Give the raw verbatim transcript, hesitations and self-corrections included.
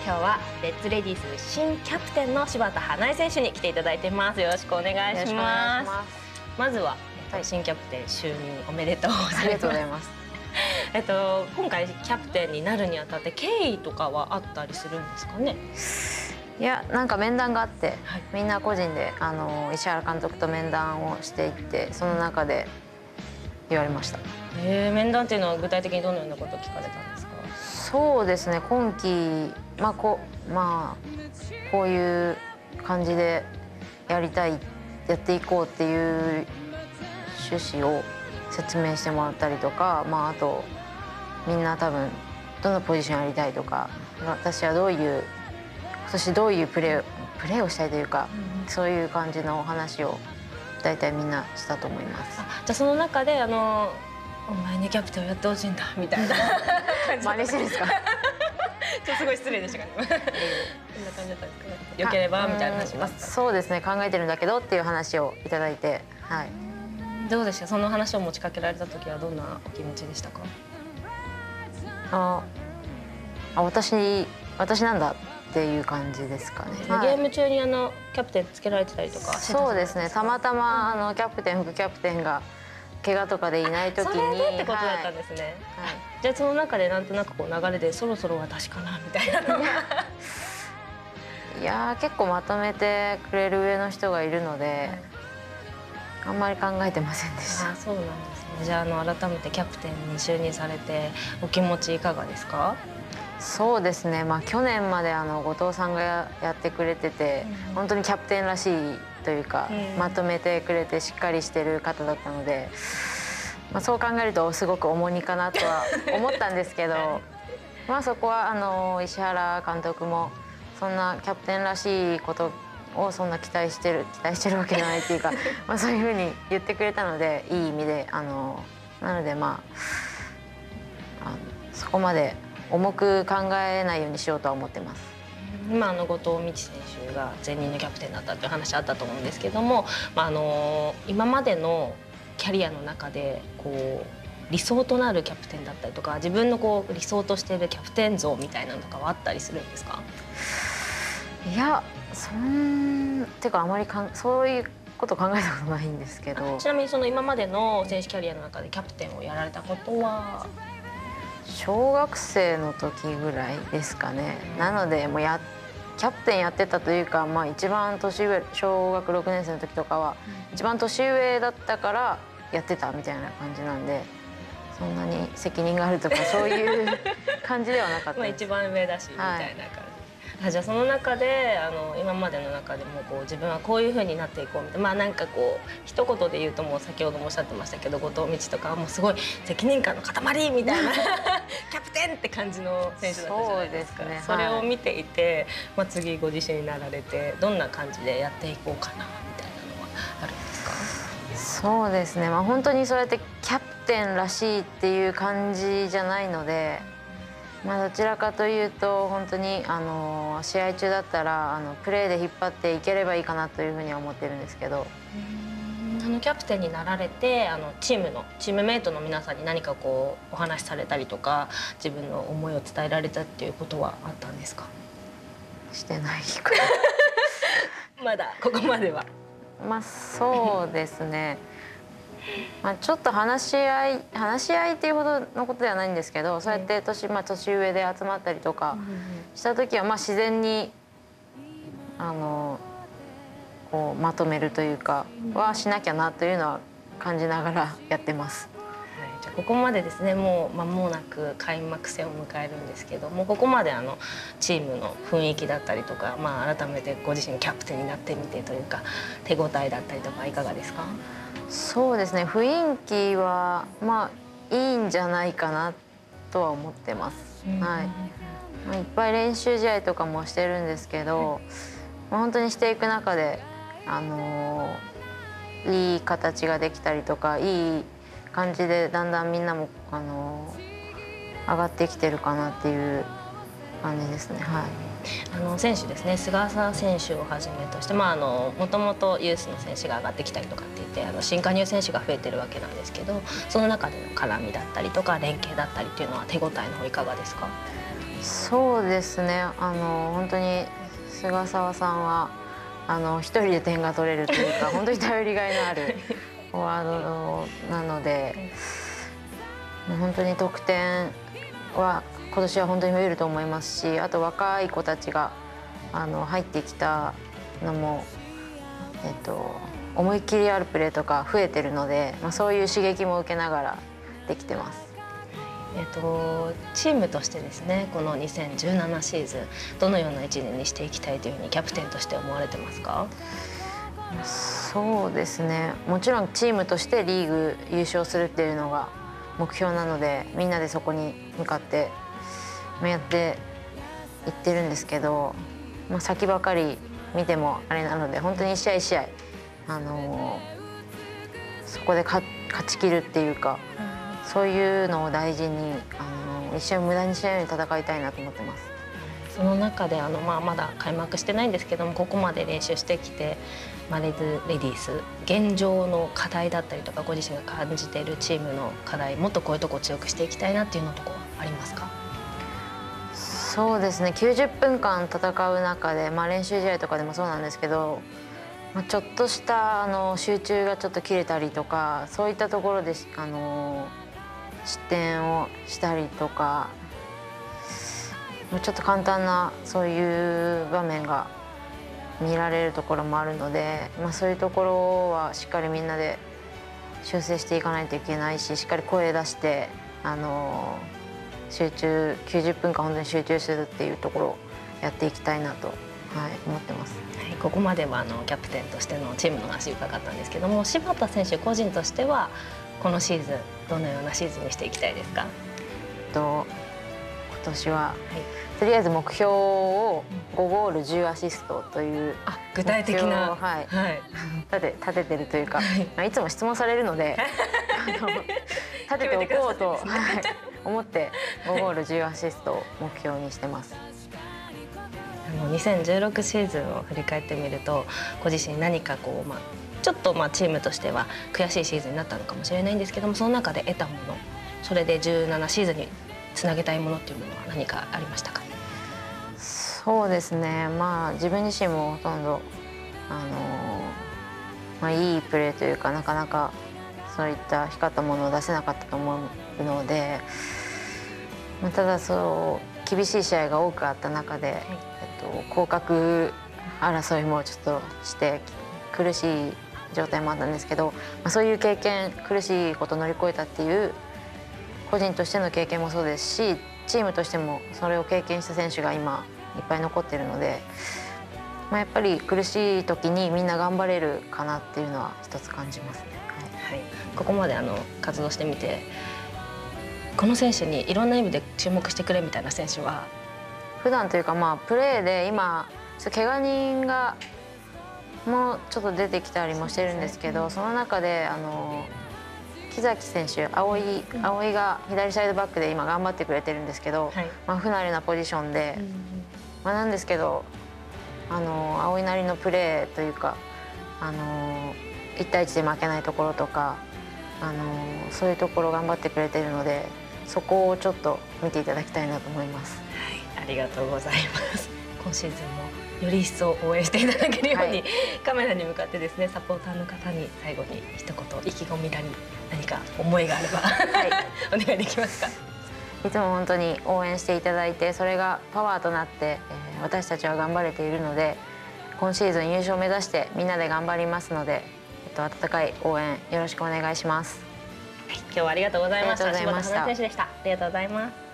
今日はレッツレディース新キャプテンの柴田華依選手に来ていただいています。よろしくお願いします。まずは、えっと、新キャプテン就任おめでとうございます。 ありがとうございます。 えっと今回キャプテンになるにあたって経緯とかはあったりするんですかね。 いや、なんか面談があって、 はい、 みんな個人であの石原監督と面談をしていって、その中で言われました。 えー、面談っていうのは具体的にどのようなことを聞かれたんですか。 そうですね、今期、まあこまあ、こういう感じでやりたいやっていこうっていう趣旨を説明してもらったりとか、まあ、あとみんな多分どのポジションやりたいとか、私はどういう今年どういうプレープレーをしたいというか、うん、そういう感じのお話を大体みんなしたと思います。 あ、じゃあその中であのお前にキャプテンをやってほしいんだみたいな真似してるんですか。 ちょっとすごい失礼でしたかね。こんな感じだったんですかね。よければみたいな話しますか。 そうですね、考えてるんだけどっていう話をいただいて、はい。 どうでした。その話を持ちかけられた時はどんなお気持ちでしたか。 あ、あ、私私なんだっていう感じですかね。 ゲーム中にあのキャプテンつけられてたりとか。 そうですね。たまたまあのキャプテン副キャプテンが怪我とかでいない時に。それでってことだったんですね。はい。じゃあその中でなんとなくこう流れでそろそろ私かなみたいなのが。 いや結構まとめてくれる上の人がいるので、はい、あんまり考えてませんでした。 あ、そうなんですね。じゃあ、あの改めてキャプテンに就任されてお気持ちいかがですか。 そうですね、まあ、去年まであの後藤さんがやってくれてて、うん、本当にキャプテンらしいというか、うん、まとめてくれてしっかりしてる方だったので、まあ、そう考えるとすごく重荷かなとは思ったんですけどまあそこはあの石原監督もそんなキャプテンらしいことをそんな期待してる期待してるわけじゃないっていうかまあそういうふうに言ってくれたので、いい意味であのなのでまあ、あのそこまで重く考えないようにしようとは思ってます。 今あの後藤道選手が前任のキャプテンだったという話あったと思うんですけども、まあ、あの今までのキャリアの中でこう理想となるキャプテンだったりとか、自分のこう理想としているキャプテン像みたいなのとかはあったりするんですか。 いや、そんていうかあまりかんそういうこと考えたことないんですけど。 ちなみにその今までの選手キャリアの中でキャプテンをやられたことは。 小学生の時ぐらいですかね。なのでもうやキャプテンやってたというか、まあ、一番年上小学ろくねん生の時とかは一番年上だったからやってたみたいな感じなんで、そんなに責任があるとかそういう感じではなかったです。 まあ一番上だしみたいな感じ、はい。あ、じゃあその中であの今までの中でもこう自分はこういうふうになっていこうみたいな、まあなんかこう一言で言うと、もう先ほどもおっしゃってましたけど後藤道とかはもうすごい責任感の塊みたいなキャプテンって感じの選手だったじゃないですか。そうですね、それを見ていて、まあ、次ご自身になられてどんな感じでやっていこうかなみたいなのはあるんですか。 そうですね、まあ、本当にそうやってキャプテンらしいっていう感じじゃないので。まあどちらかというと本当にあの試合中だったらあのプレーで引っ張っていければいいかなというふうには思ってるんですけど。 あのキャプテンになられてあのチームのチームメイトの皆さんに何かこうお話しされたりとか自分の思いを伝えられたっていうことはあったんですか。 してないまだここまでは。 まあそうですねまあちょっと話し合い話し合いっていうほどのことではないんですけど、そうやって年、まあ、年上で集まったりとかした時はまあ自然にあのこうまとめるというかはしなきゃなというのは感じながらやってます。 はい、じゃあここまでですね、もう間もなく開幕戦を迎えるんですけども、ここまであのチームの雰囲気だったりとか、まあ、改めてご自身キャプテンになってみてというか手応えだったりとかいかがですか。 そうですね、雰囲気はまあいいんじゃないかなとは思ってます。はい、いっぱい練習試合とかもしてるんですけど、まあ、本当にしていく中で、あのー、いい形ができたりとかいい感じでだんだんみんなも、あのー、上がってきてるかなっていう感じですね。はい。 あの選手ですね、菅澤選手をはじめとして、まあ、あのもともとユースの選手が上がってきたりとかって言ってあの新加入選手が増えてるわけなんですけど、その中での絡みだったりとか連携だったりっていうのは手応えの方いかがですか。 そうですね、あの本当に菅澤さんはあの一人で点が取れるというか本当に頼りがいのあるフォワードなので、もう本当に得点は今年は本当に増えると思いますし、あと若い子たちがあの入ってきたのも、えっと、思いっきりあるプレーとか増えてるので、まあ、そういう刺激も受けながらできてます。 えっと、チームとしてですね、このにせんじゅうななシーズンどのようないちねんにしていきたいというふうにキャプテンとして思われてますか？ そうですね、もちろんチームとしてリーグ優勝するっていうのが目標なので、みんなでそこに向かってやっていってるんですけど、まあ、先ばかり見てもあれなので、本当に一試合一試合、あのー、そこで勝ちきるっていうか、そういうのを大事に、あの一試合無駄にしないように戦いたいなと思ってます。 その中であの、まあ、まだ開幕してないんですけども、ここまで練習してきて、まあ、レズレディース現状の課題だったりとか、ご自身が感じているチームの課題、もっとこういうとこを強くしていきたいなっていうのとこはありますか？ そうですね、きゅうじゅっぷんかん戦う中で、まあ、練習試合とかでもそうなんですけど、まあ、ちょっとしたあの集中がちょっと切れたりとか、そういったところであの失点をしたりとか、ちょっと簡単なそういう場面が見られるところもあるので、まあ、そういうところはしっかりみんなで修正していかないといけないし、しっかり声出してあの集中きゅうじゅっぷんかん本当に集中するっていうところをやっていきたいなと、はい、思ってます。 はい、ここまではあのキャプテンとしてのチームの話伺ったんですけども、柴田選手個人としてはこのシーズンどのようなシーズンにしていきたいですか？ と今年は、はい、とりあえず目標をごゴールじゅうアシストというあ具体的な、 はいはい、立て立ててるというか、はい、いつも質問されるのであの立てておこうと、はい、思ってごゴールじゅうアシストを目標にしてます。 あのにせんじゅうろくシーズンを振り返ってみると、ご自身何かこう、まあ、ちょっとまあチームとしては悔しいシーズンになったのかもしれないんですけども、その中で得たもの、それでじゅうななシーズンにつなげたいものっていうものは何かありましたか？ そうですね、まあ自分自身もほとんどあの、まあ、いいプレーというか、なかなかそういった光ったものを出せなかったと思うので、まあ、ただそう厳しい試合が多くあった中で、はい、えっと、降格争いもちょっとして苦しい状態もあったんですけど、まあ、そういう経験、苦しいことを乗り越えたっていう個人としての経験もそうですし、チームとしてもそれを経験した選手が今いっぱい残っているので、まあ、やっぱり苦しい時にみんな頑張れるかなっていうのは一つ感じますね。 はいはい、ここまであの活動してみて、この選手にいろんな意味で注目してくれみたいな選手は普段というか、まあプレーで今ちょっと怪我人がもうちょっと出てきたりもしてるんですけど、その中であの木崎選手、葵、葵が左サイドバックで今頑張ってくれてるんですけど、はい、まあ不慣れなポジションで、うん、まあなんですけど、あの葵なりのプレーというか、あのいち対いちで負けないところとか、あのそういうところ頑張ってくれてるので、そこをちょっと見ていただきたいなと思います。 はい、ありがとうございます。今シーズンもより一層応援していただけるように、はい、カメラに向かってですね、サポーターの方に最後に一言意気込みなり何か思いがあれば、はい、お願いできますか？ いつも本当に応援していただいて、それがパワーとなって、えー、私たちは頑張れているので、今シーズン優勝を目指してみんなで頑張りますので、えっと、温かい応援よろしくお願いします。 はい、今日はありがとうございました。柴田花選手でした。ありがとうございます。